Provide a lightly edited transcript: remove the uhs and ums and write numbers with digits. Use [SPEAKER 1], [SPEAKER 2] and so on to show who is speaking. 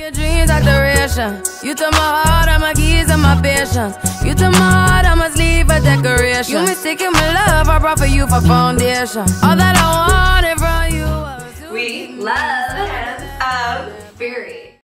[SPEAKER 1] Your dreams are duration. You took my heart, all my keys and my patience. You took my heart, I must leave a decoration. You mistaken my love, I brought for you for foundation. All that I wanted from you was
[SPEAKER 2] We love Fury.